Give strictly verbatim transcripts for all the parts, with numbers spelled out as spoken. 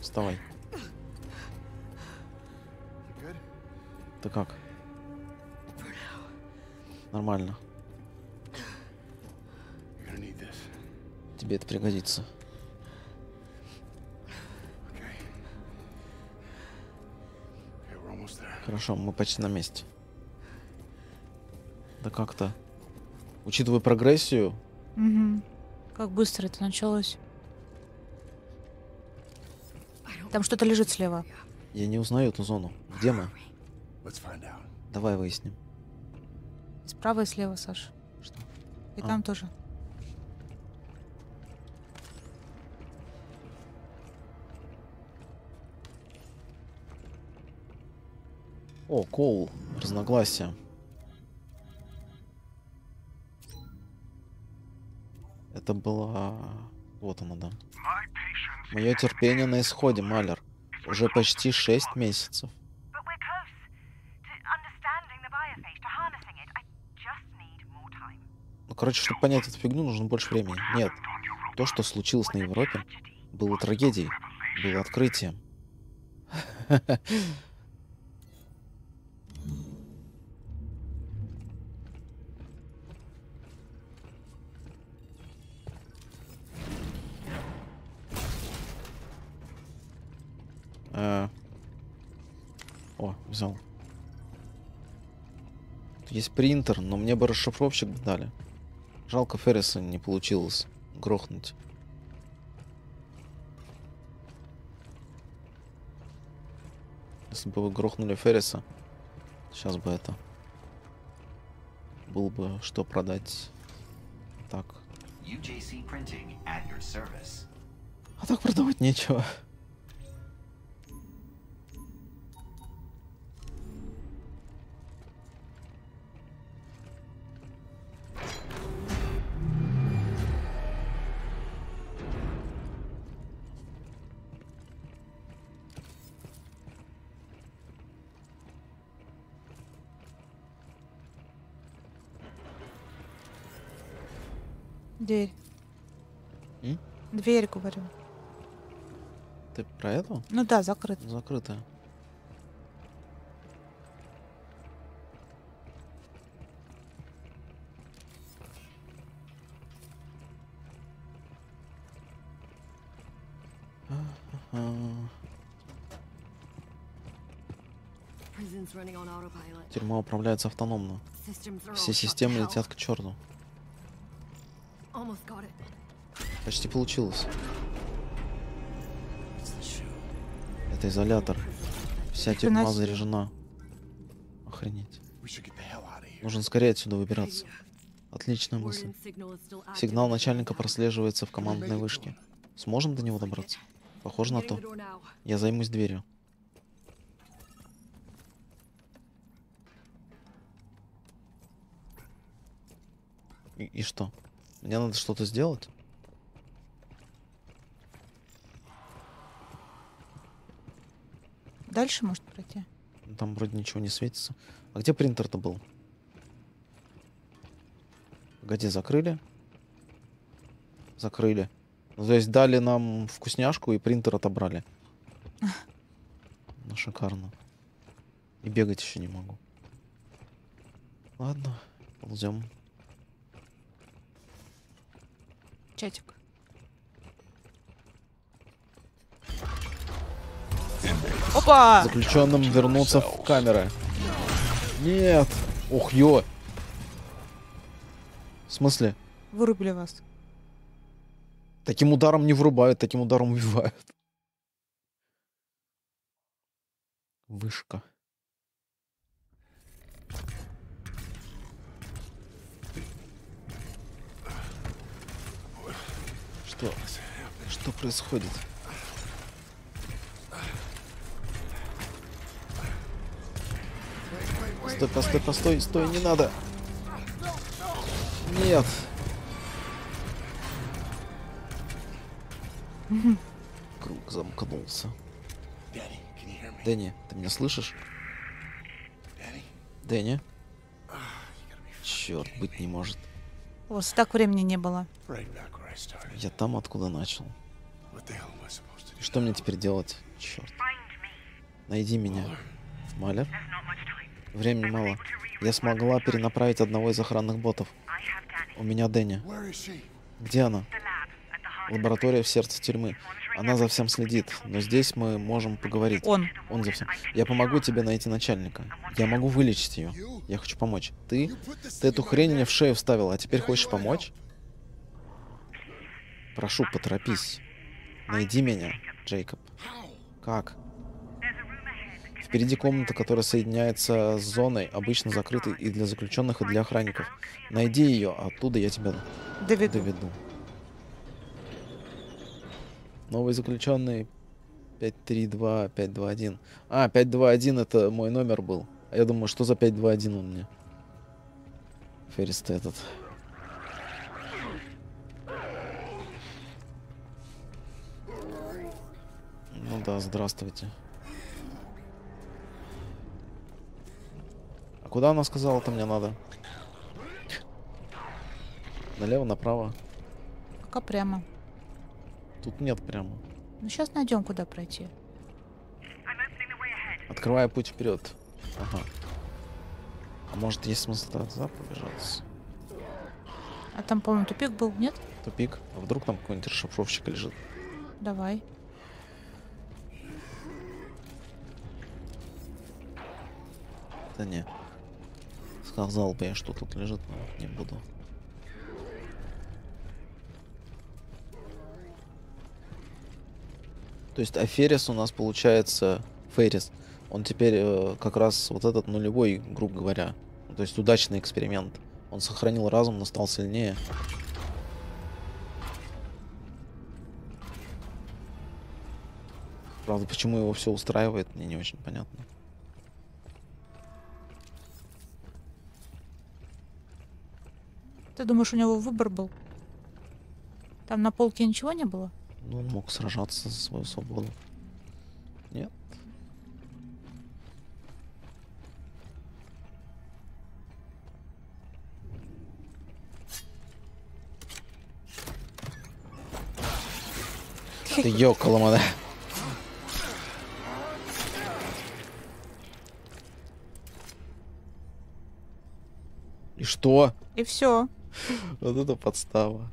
Вставай. Ты как? Нормально. Тебе это пригодится. Хорошо, мы почти на месте. Да как-то. Учитывая прогрессию. Угу. Как быстро это началось. Там что-то лежит слева. Я не узнаю эту зону. Где мы? Давай выясним. Справа и слева, Саш. Что? И А. там тоже. О, Коул. Разногласия. Это было... Вот оно, да. Мое терпение на исходе, Малер. Уже почти шесть месяцев. Ну, короче, чтобы понять эту фигню, нужно больше времени. Нет. То, что случилось на Европе, было трагедией. Было открытием. А... О, взял. Тут есть принтер, но мне бы расшифровщик дали. Жалко, Ферриса не получилось грохнуть. Если бы вы грохнули Ферриса, сейчас бы это... Было бы что продать. Так. А так продавать нечего. Дверь. М? Дверь, говорю. Ты про эту? Ну да, закрыт. Закрытая. Тюрьма управляется автономно. Все системы летят к черту. Почти получилось. Это изолятор. Вся тюрьма заряжена. Охренеть. Нужно скорее отсюда выбираться. Отличная мысль. Сигнал начальника прослеживается в командной вышке. Сможем до него добраться? Похоже на то. Я займусь дверью. И, и что? Мне надо что-то сделать? Дальше может пройти. Там вроде ничего не светится. А где принтер-то был? Погоди, закрыли? Закрыли. Ну, то есть дали нам вкусняшку и принтер отобрали. Ну, шикарно. И бегать еще не могу. Ладно, ползем. Чатик. Опа! Заключенным вернуться в камеры. Нет. Ох, ё. В смысле? Вырубили вас. Таким ударом не врубают, таким ударом убивают. Вышка. Что? Что происходит? Стой, постой, постой, стой, не надо. Нет. Круг замкнулся. Дэнни, ты меня слышишь? Дэнни? Черт, быть не может. У вас так времени не было. Я там, откуда начал. И что мне теперь делать? Черт. Найди меня. Малер? Времени мало. Я смогла перенаправить одного из охранных ботов. У меня Дэнни. Где она? Лаборатория в сердце тюрьмы. Она за всем следит, но здесь мы можем поговорить. Он. Он за всем. Я помогу тебе найти начальника. Я могу вылечить ее. Я хочу помочь. Ты? Ты эту хрень мне в шею вставила, а теперь хочешь помочь? Прошу, поторопись. Найди меня, Джейкоб. Как? Впереди комната, которая соединяется с зоной, обычно закрытой и для заключенных, и для охранников. Найди ее, а оттуда я тебя Доведу. доведу. Новый заключенный пять три два пять два один. А, пять два один это мой номер был. А я думаю, что за пять два один он мне? Феррист этот. Ну да, здравствуйте. А куда она сказала-то мне надо? Налево, направо? Пока прямо. Тут нет прямо. Ну, сейчас найдем, куда пройти. Открывая путь вперед. Ага. А может, есть смысл туда побежаться? А там, по-моему, тупик был, нет? Тупик? А вдруг там какой-нибудь расшифровщик лежит? Давай. Да не. Сказал бы я, что тут лежит, но не буду. То есть Аферис у нас получается... Феррис. Он теперь э, как раз вот этот нулевой, грубо говоря. То есть удачный эксперимент. Он сохранил разум, но стал сильнее. Правда, почему его все устраивает, мне не очень понятно. Ты думаешь, у него выбор был? Там на полке ничего не было? Ну, он мог сражаться за свою свободу. Нет. Ты ёкаломада. И что? И все. Вот это подстава.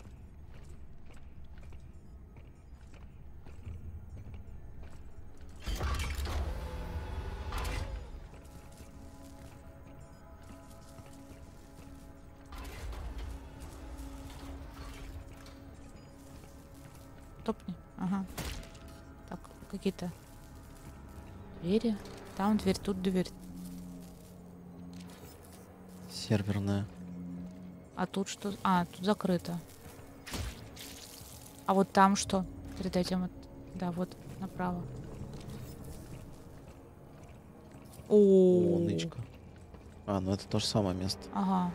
Топни. Ага. Так, какие-то двери. Там дверь, тут дверь. Серверная. А тут что? А, тут закрыто. А вот там что? Перед этим вот. Да, вот направо. О, О, нычка. А, ну это то же самое место. ага.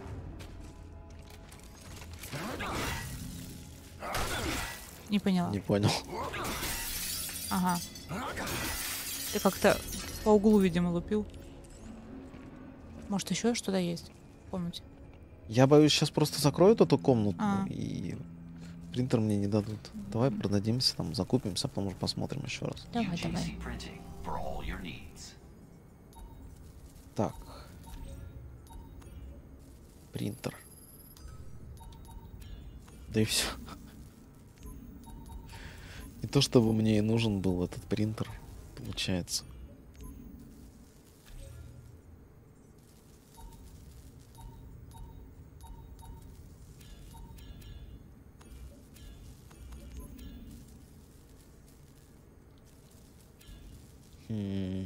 Не поняла. Не понял. Ага. Ты как-то по углу, видимо, лупил. Может, еще что-то есть? Помните? Я боюсь, сейчас просто закроют эту комнату А. и принтер мне не дадут. Давай продадимся, там закупимся, потом уже посмотрим еще раз. Давай, давай. Так. Принтер. Да и все. Не то чтобы мне и нужен был этот принтер, получается. Хм.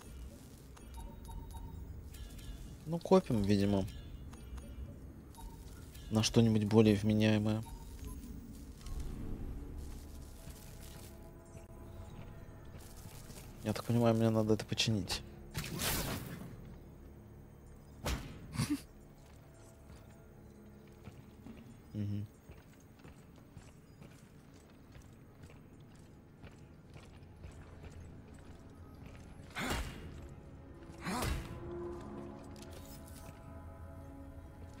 Ну, копим, видимо, на что-нибудь более вменяемое. Я так понимаю, мне надо это починить. Мгм.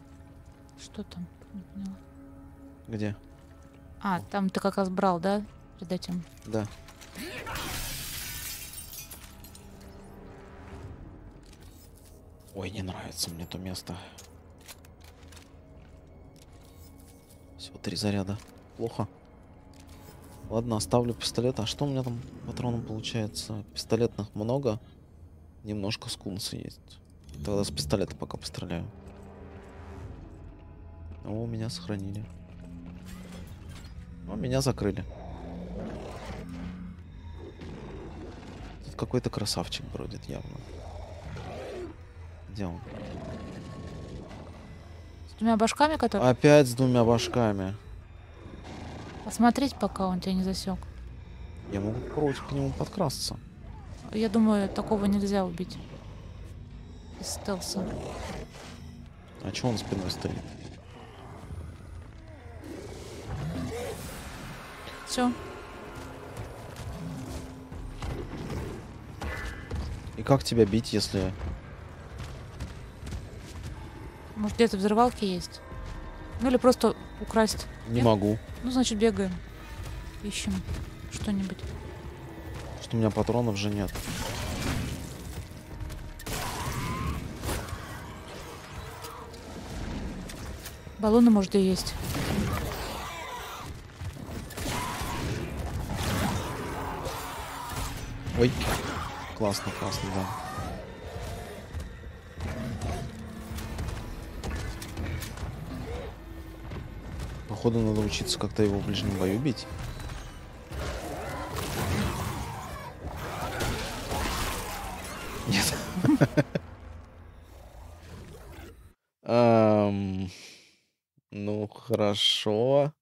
Что там? Не поняла. Где? А, там ты как раз брал, да? перед этим? Да. Ой, не нравится мне то место. Всего три заряда. Плохо. Ладно, оставлю пистолет. А что у меня там патронов получается? Пистолетных много. Немножко скунса есть. Тогда с пистолета пока постреляю. О, меня сохранили. О, меня закрыли. Тут какой-то красавчик бродит явно. Где он? С двумя башками, которые... Опять с двумя башками. Посмотреть, пока он тебя не засек. Я могу попробовать к нему подкрасться. Я думаю, такого нельзя убить. Из стелса. А чё он спиной стоит? Все. И как тебя бить, если... Может, где-то взрывалки есть? Ну или просто украсть. Не Нет? могу. Ну, значит, бегаем. Ищем что-нибудь. Что у меня патронов же нет. Баллоны, может, и есть. Ой. Классно, классно, да. Походу, надо учиться как-то его в ближнем бою бить. Нет. Ам, Ну, хорошо.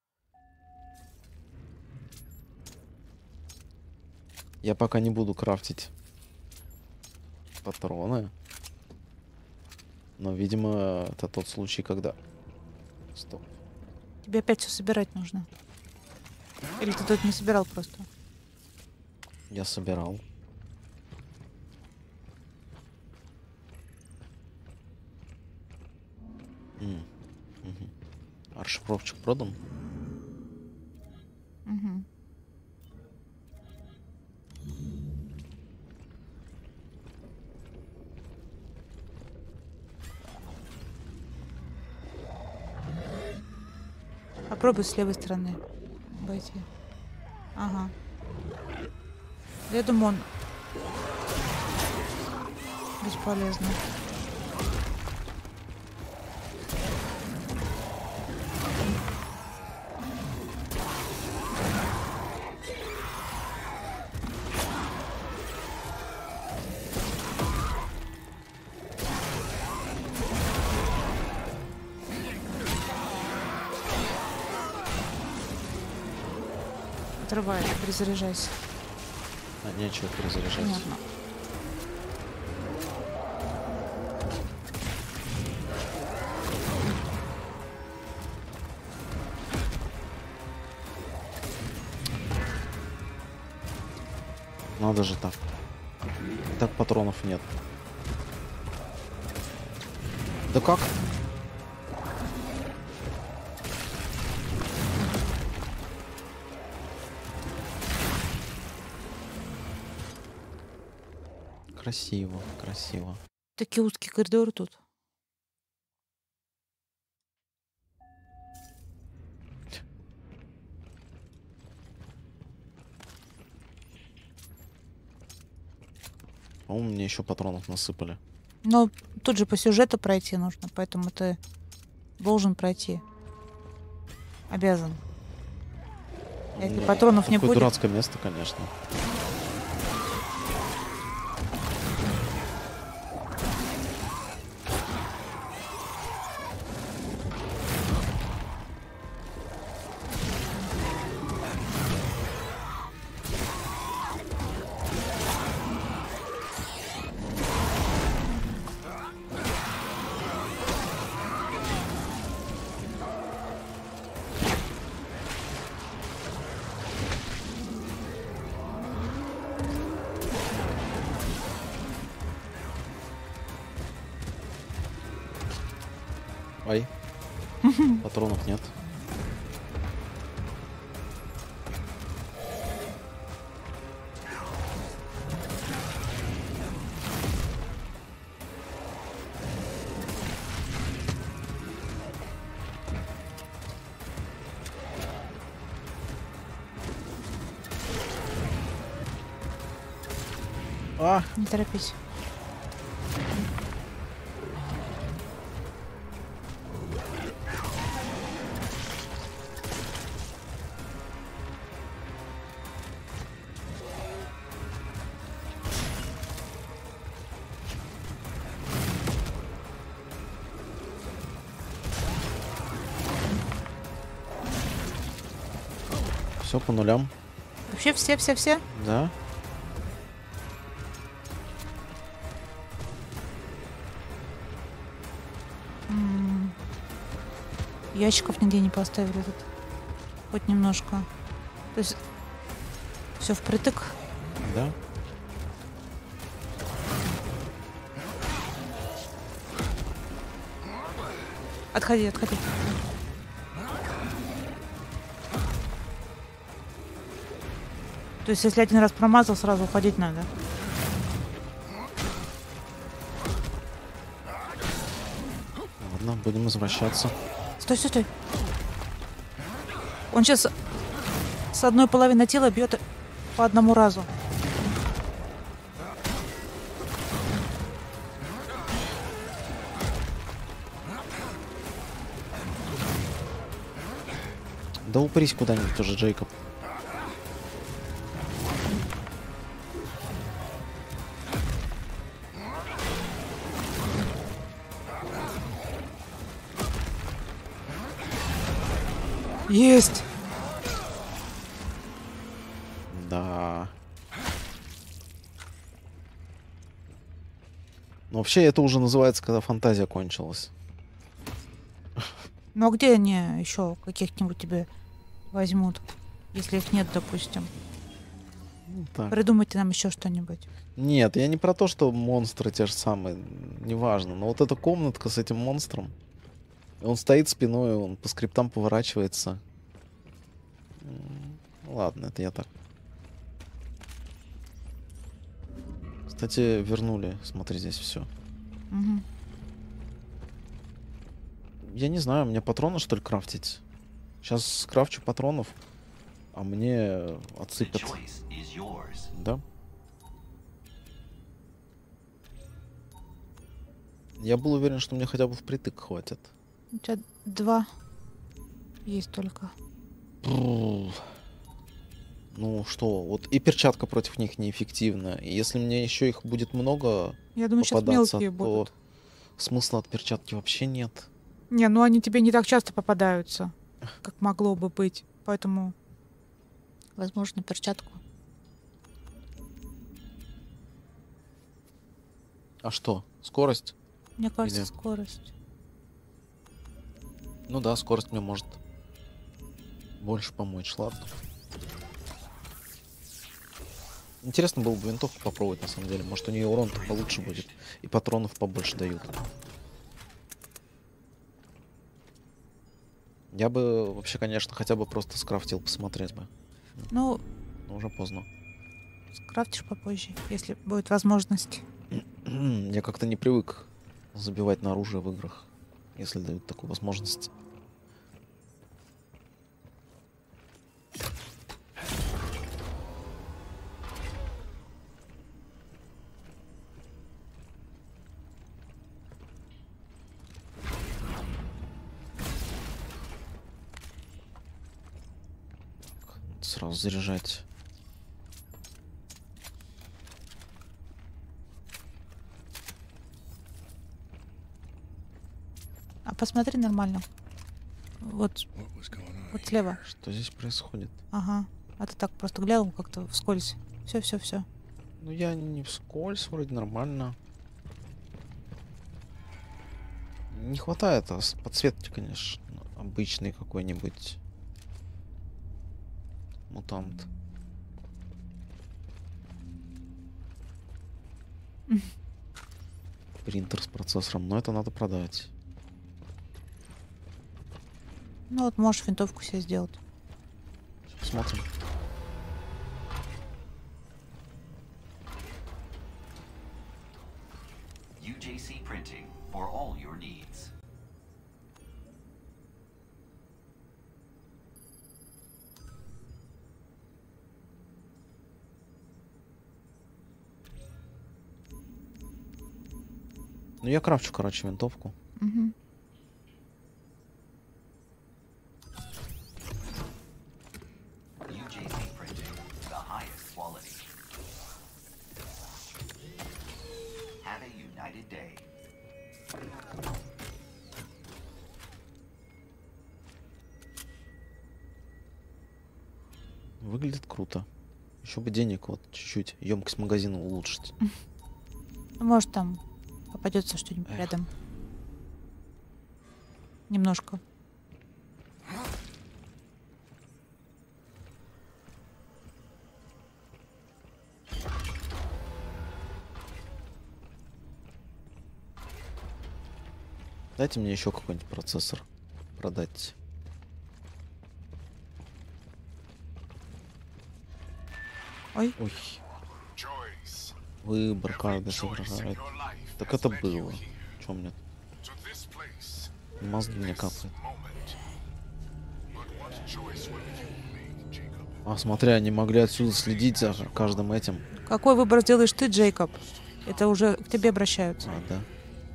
Я пока не буду крафтить патроны. Но, видимо, это тот случай, когда... Стоп. Тебе опять все собирать нужно. Или ты тут не собирал просто? Я собирал. М, мгм. А расшифровщик продан? Угу. Попробуй с левой стороны обойти. Ага. Я думаю, он бесполезно. Отрывай, перезаряжайся. А, нечего перезаряжать. Понятно. Надо же так. И так патронов нет. Да как? Красиво, красиво. Такие узкие коридоры тут. По-моему, мне еще патронов насыпали. Но тут же по сюжету пройти нужно, поэтому ты должен пройти. Обязан. Если Ну, патронов не такое будет... дурацкое место, конечно. Ай. Патронов нет. А! Не торопись. Все по нулям. Вообще все-все-все? Да. М, Ящиков нигде не поставили тут. Хоть немножко. То есть все впритык. Да. Отходи, отходи. То есть, если один раз промазал, сразу уходить надо. Ладно, будем возвращаться. Стой, стой, стой. Он сейчас с одной половины тела бьет по одному разу. Да упрись куда-нибудь уже, Джейкоб. Есть! Да. Но вообще это уже называется, когда фантазия кончилась. Ну а где они еще каких-нибудь тебе возьмут? Если их нет, допустим. Ну, так. Придумайте нам еще что-нибудь. Нет, я не про то, что монстры те же самые. Неважно. Но вот эта комнатка с этим монстром. Он стоит спиной, он по скриптам поворачивается. М, Ладно, это я так. Кстати, вернули. Смотри, здесь все. Угу. Я не знаю, мне патроны, что ли, крафтить? Сейчас скрафчу патронов, а мне отсыпят. Да? Я был уверен, что мне хотя бы впритык хватит. У тебя два есть только. Бррр. Ну что, вот и перчатка против них неэффективна. И если мне еще их будет много Я думаю, сейчас попадаться, мелкие то будут. смысла от перчатки вообще нет. Не, ну они тебе не так часто попадаются, как могло бы быть. Поэтому, возможно, перчатку. А что, скорость? Мне кажется, Где? скорость. Ну да, скорость мне может больше помочь, ладно. Интересно было бы винтовку попробовать, на самом деле. Может, у нее урон-то получше будет. И патронов побольше дают. Я бы вообще, конечно, хотя бы просто скрафтил, посмотреть бы. Ну, Но уже поздно. скрафтишь попозже, если будет возможность. Я как-то не привык забивать на оружие в играх, если дают такую возможность. Сразу заряжать. А посмотри нормально. Вот, вот слева. Что здесь происходит? Ага. А ты так просто глянул как-то вскользь. Все, все, все. Ну я не вскользь, вроде нормально. Не хватает а, с- подсветки, конечно. Обычный какой-нибудь мутант. Принтер с процессором, но это надо продать. Ну вот можешь винтовку себе сделать. Посмотрим. ю джей си Printing for all your needs. Ну, я крафчу, короче, винтовку. Угу. U J C printing, the highest quality. Have a united day. Выглядит круто. Еще бы денег вот чуть-чуть, емкость магазина улучшить. Может, там попадется что-нибудь Эх. рядом. Немножко. Дайте мне еще какой-нибудь процессор продать. Ой, Ой, выбор каждый сыграет. Так это было. Чё мне? Мозги мне капают. А, смотри, они могли отсюда следить за каждым этим. какой выбор сделаешь ты, Джейкоб? Это уже к тебе обращаются. А, да.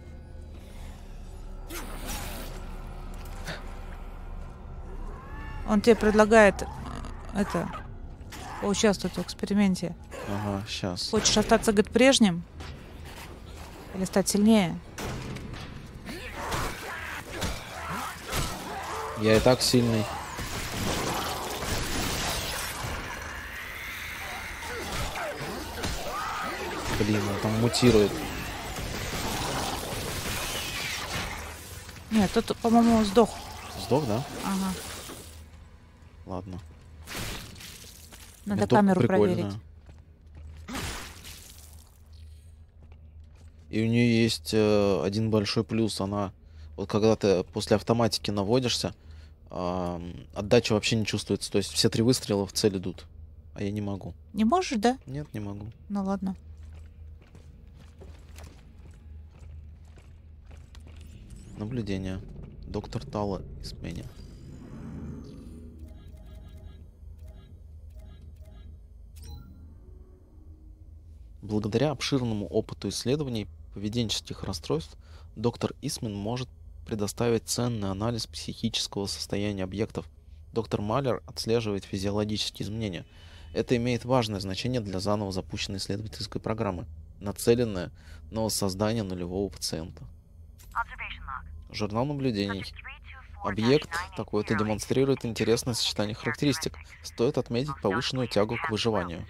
Он тебе предлагает э, это поучаствовать в эксперименте. Ага, сейчас. Хочешь остаться, говорит, прежним? Или стать сильнее? Я и так сильный. Блин, он там мутирует. Нет, тот, по-моему, сдох. Сдох, да? Ага. Ладно. Надо Винтовка камеру прикольная. проверить. И у нее есть э, один большой плюс. Она, вот когда ты после автоматики наводишься, э, отдача вообще не чувствуется. То есть все три выстрела в цель идут. А я не могу. Не можешь, да? Нет, не могу. Ну ладно. Наблюдение. Доктор Тала из меня. Благодаря обширному опыту исследований поведенческих расстройств, доктор Исмин может предоставить ценный анализ психического состояния объектов. Доктор Малер отслеживает физиологические изменения. Это имеет важное значение для заново запущенной исследовательской программы, нацеленной на воссоздание нулевого пациента. Журнал наблюдений. Объект такой-то демонстрирует интересное сочетание характеристик. Стоит отметить повышенную тягу к выживанию.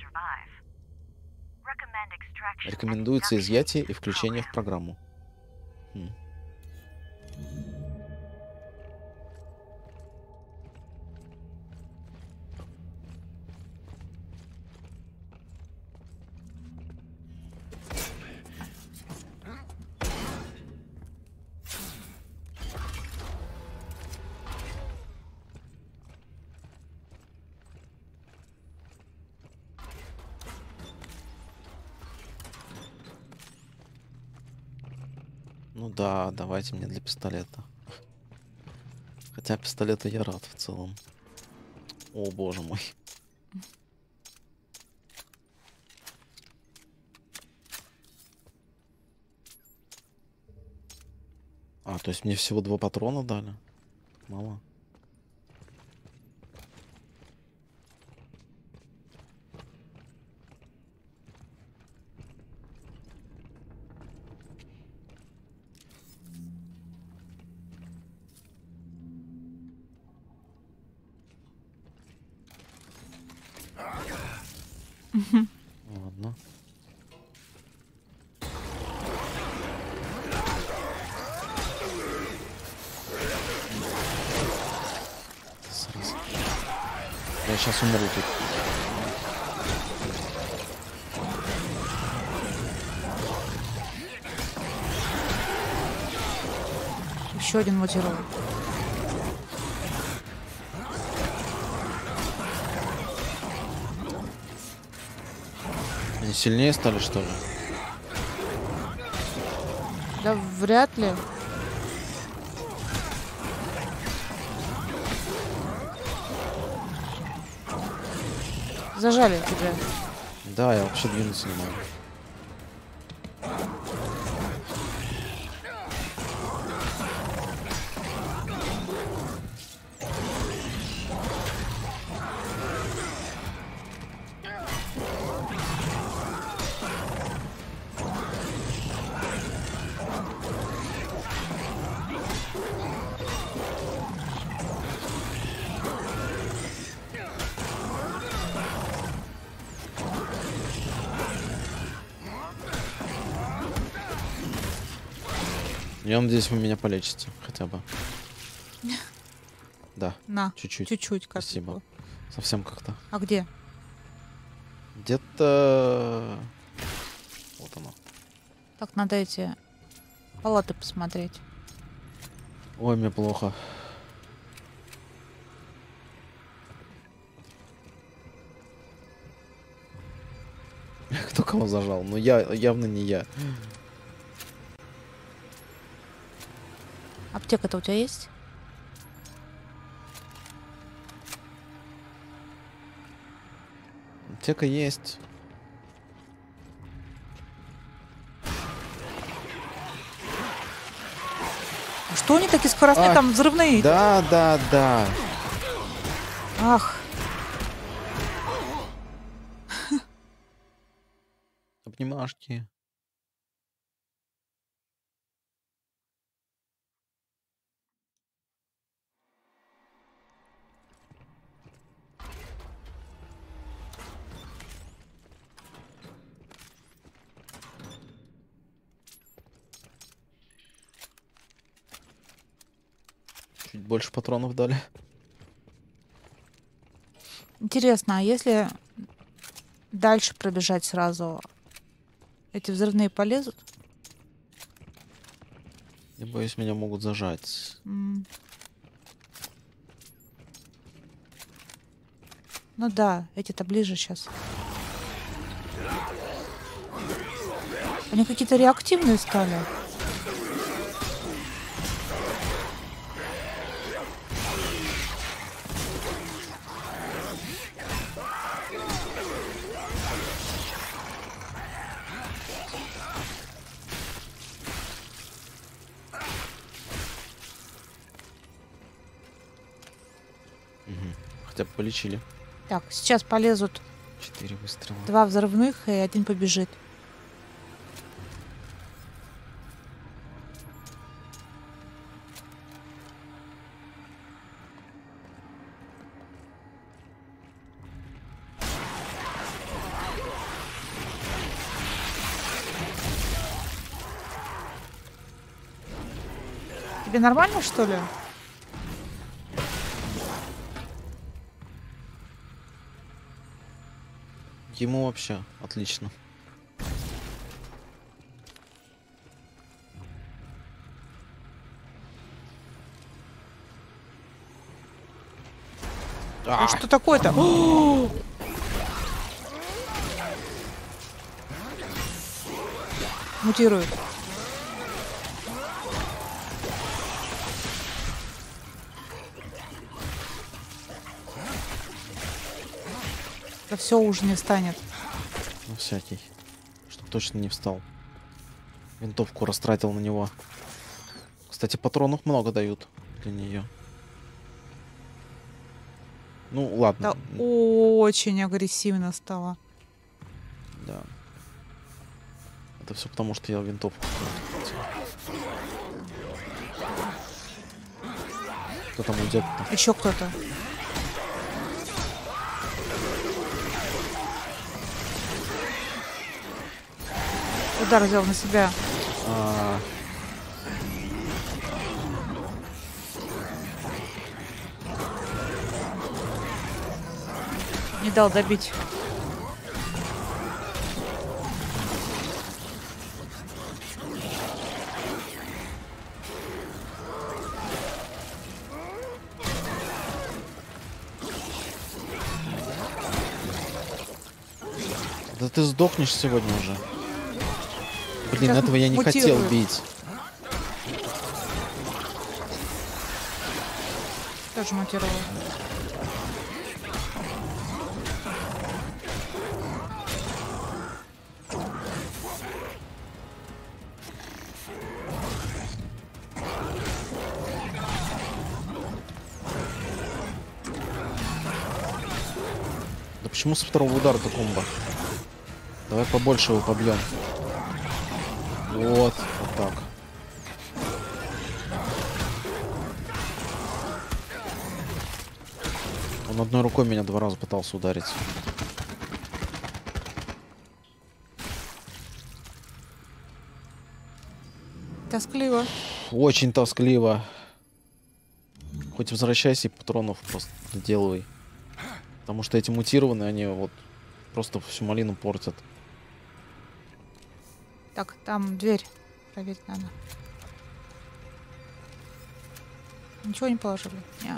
Рекомендуется изъятие и включение в программу. Хм. Ну да, давайте мне для пистолета. Хотя пистолета я рад в целом. О, боже мой. А, то есть мне всего два патрона дали? Мало. Ладно. Сразу. Я сейчас умру тут. Еще один мутировал. Они сильнее стали, что ли? Да вряд ли. Зажали тебя. Да, я вообще двинуться не могу. Я надеюсь, вы меня полечите хотя бы. Да, На, чуть-чуть. чуть-чуть как. Спасибо. Совсем как-то. А где? Где-то... Вот оно. Так, надо эти палаты посмотреть. Ой, мне плохо. Кто кого зажал? Ну, я явно не я. Аптека-то у тебя есть? Аптека есть. Что они такие скоростные, А, там взрывные? Да, да, да. Ах, Обнимашки. Чуть больше патронов дали. интересно, а если дальше пробежать сразу, эти взрывные полезут? Я боюсь, меня могут зажать. М. Ну да, эти-то ближе сейчас. Они какие-то реактивные стали. Хотя бы полечили. Так, сейчас полезут Четыре выстрела. два взрывных, и один побежит. Тебе нормально, что ли? Ему вообще отлично. А что такое-то? О! Мутирует. Да все уже не встанет. Ну, всякий. Чтоб точно не встал. Винтовку растратил на него. Кстати, патронов много дают для нее. Ну, ладно. Да очень агрессивно стало. Да. Это все потому, что я винтовку. Кто там уйдет-то? Еще кто-то. Удар взял на себя. А, Не дал добить. Да ты сдохнешь сегодня уже. Блин, Сейчас этого я не хотел мутирует. бить. Тоже мутировал. Да почему со второго удара-то комбо? Давай побольше его побьем. Вот, вот так. Он одной рукой меня два раза пытался ударить. Тоскливо. Очень тоскливо. Хоть возвращайся и патронов просто доделывай. Потому что эти мутированные, они вот просто всю малину портят. Так, там дверь проверить надо. Ничего не положили? Не.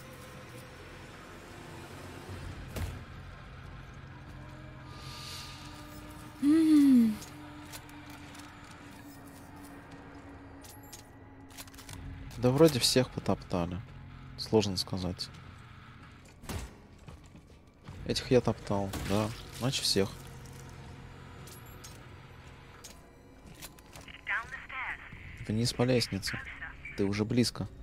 М. Да вроде всех потоптали. Сложно сказать. Этих я топтал, да. Значит всех. Вниз по лестнице. Ты уже близко.